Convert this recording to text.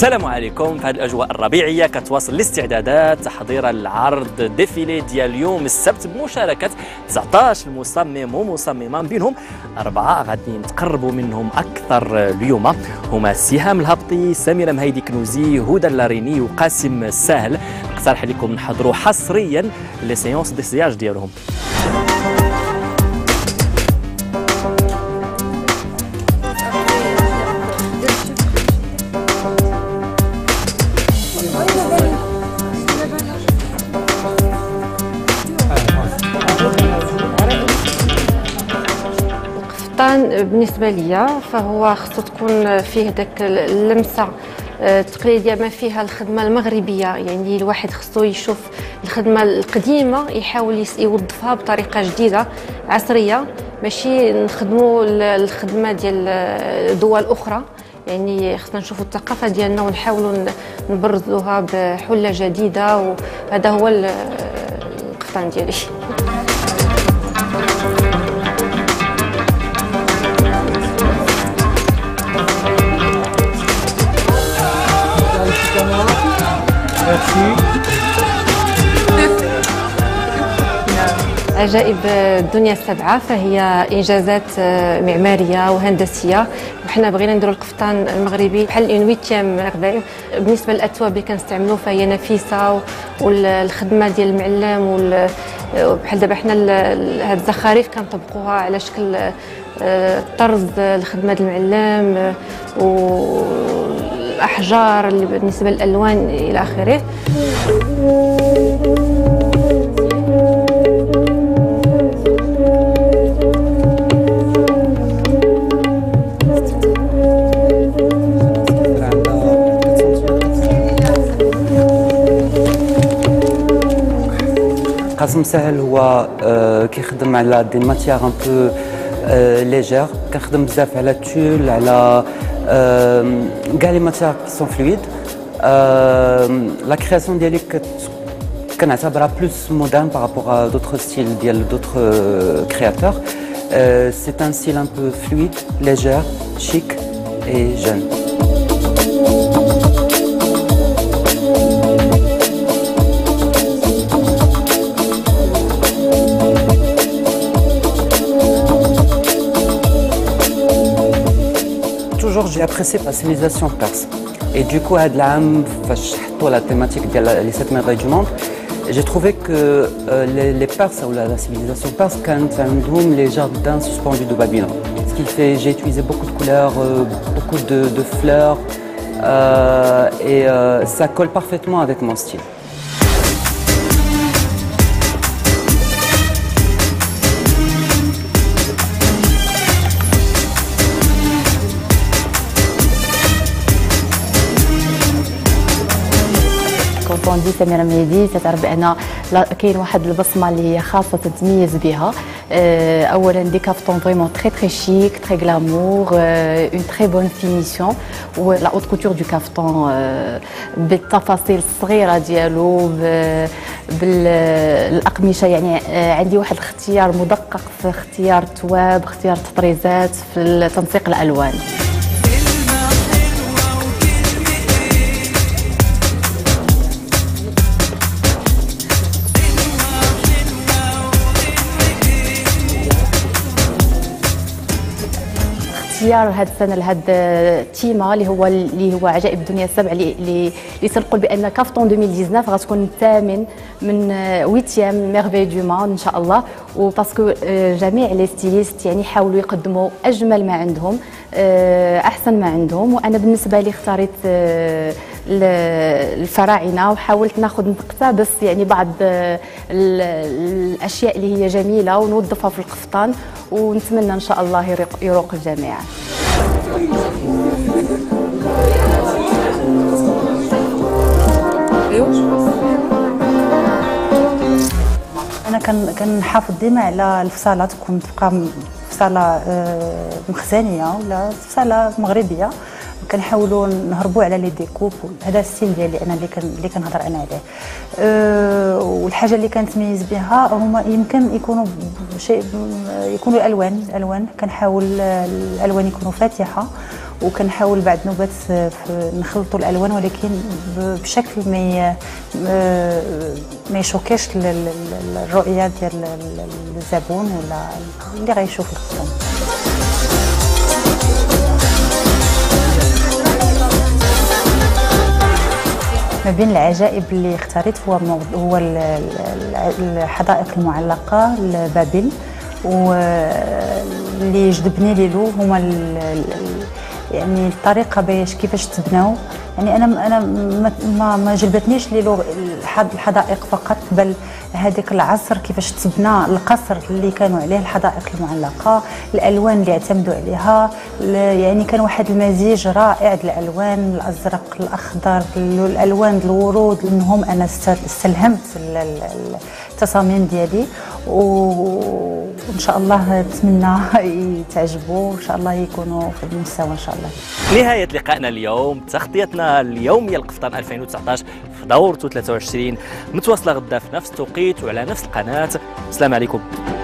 السلام عليكم. في هذه الاجواء الربيعيه كتواصل الاستعدادات تحضير العرض ديفيلي ديال اليوم السبت بمشاركه 19 مصمم ومصممه، بينهم 4 غادي نتقربوا منهم اكثر اليوم، هما سهام الهبطي، سميره مهيدي كنوزي، هدى اللاريني وقاسم الساهل. نقترح لكم نحضروا حصريا لي سيونس ديسياج ديالهم. بالنسبه ليا فهو خصو تكون فيه داك اللمسه التقليديه ما فيها الخدمه المغربيه، يعني الواحد خصو يشوف الخدمه القديمه يحاول يوظفها بطريقه جديده عصريه، ماشي نخدموا الخدمه ديال دول اخرى. يعني خصنا نشوفوا الثقافه ديالنا ونحاولوا نبرزوها بحله جديده، وهذا هو القفطان ديالي. عجائب الدنيا السبعة فهي إنجازات معمارية وهندسية، وحنا بغينا نديروا القفطان المغربي بحال اون 8 ميرفي. بالنسبة للأثواب اللي كنستعملوا فهي نفيسة، والخدمة ديال المعلم بحال دابا حنا هاد الزخارف كنطبقوها على شكل طرز الخدمة ديال المعلم، والأحجار اللي بالنسبة للألوان إلى آخره. قاسم ساهل هو كيخدم على دي ماتيير ان بو ليجير، كنخدم بزاف على تول، على كاع لي ماتيير كي سون فلويد. لا كرياسيون ديالي كنعتبرها بلوس مودرن بارابور ا دوطخ ستيل ديال دوطخ كرياتور. سي ان ستيل ان بو فلويد ليجير شيك اي جون. J'ai apprécié la civilisation perse. Et du coup, à la thématique des 7 merveilles du monde, j'ai trouvé que les Perses, ou la civilisation perse, quand les jardins suspendus de Babylone. Ce qui fait, j'ai utilisé beaucoup de couleurs, beaucoup de fleurs, et ça colle parfaitement avec mon style. دي سميره مهيدي تعرف بان كاين واحد البصمه اللي هي خاصه تتميز بها. اولا دي كافتون فريمون تري شيك تري غلامور، اون تري بون فينيسيون، و لا اوت كوتور دو كافتون بالتفاصيل الصغيره ديالو، بالاقمشه. يعني عندي واحد الاختيار مدقق في اختيار التواب، اختيار التطريزات، في تنسيق الالوان. اختيار هذه السنه لهذا التيمه اللي هو عجائب الدنيا السبع، اللي تنقول بان كافتون 2019 غتكون الثامن من 8 ميرفي دو موند ان شاء الله. وباسكو جميع لي ستيليست يعني حاولوا يقدموا اجمل ما عندهم، احسن ما عندهم. وانا بالنسبه لي اختاريت الفراعنه، وحاولت ناخذ نقتبس يعني بعض الاشياء اللي هي جميله ونوظفها في القفطان، ونتمنى ان شاء الله يروق الجميع. انا كنحافظ ديما على الفصاله تكون تبقى فصاله مخزنيه ولا فصاله مغربيه، كنحاولوا نهربوا على لي ديكوب. هذا الستيل ديالي انا اللي كنهضر انا عليه. والحاجه اللي كنتميز بها هما يمكن يكونوا الالوان كنحاول الالوان يكونوا فاتحه، وكنحاول بعد نوبات نخلطوا الالوان ولكن بشكل ما يشوكيش الرؤيه ديال الزبون ولا اللي غيشوف الخدم. ما بين العجائب اللي اختاريت هو الحدائق المعلقه لبابل، واللي جذبني له هما يعني الطريقه كيفاش تبناو. يعني انا ما جلبتنيش له الحدائق فقط، بل هذاك العصر كيفاش تبنى القصر اللي كانوا عليه الحدائق المعلقه، الالوان اللي اعتمدوا عليها. يعني كان واحد المزيج رائع الالوان، الازرق الاخضر، الالوان الورود، منهم انا استلهمت التصاميم ديالي، وان شاء الله نتمنى يتعجبوا، ان شاء الله يكونوا في المستوى ان شاء الله. نهاية لقائنا اليوم، تغطيتنا اليومية لقفطان 2019 في دورته 23 متواصلة غدا في نفس التوقيت وعلى نفس القناة. السلام عليكم.